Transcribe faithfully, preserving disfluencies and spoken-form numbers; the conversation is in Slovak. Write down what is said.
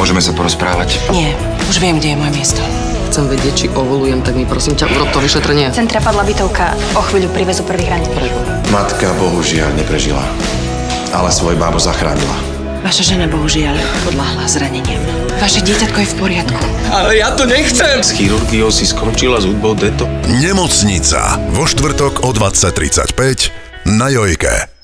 Môžeme sa porozprávať? Nie, už viem, kde je moje miesto. Chcem vedieť, či ovolujem, tak mi prosím ťa, urob to vyšetrenie. V centre padla bytovka, o chvíľu privezú prvých ranených. Matka bohužiaľ neprežila, ale svoj bábo zachránila. Vaša žena bohužiaľ podľahla zraneniam. Vaše dieťatko je v poriadku. Ale ja to nechcem! S chirurgiou si skončila s hudbou Deto. Nemocnica. Vo štvrtok o dvadsať tridsaťpäť na Jojke.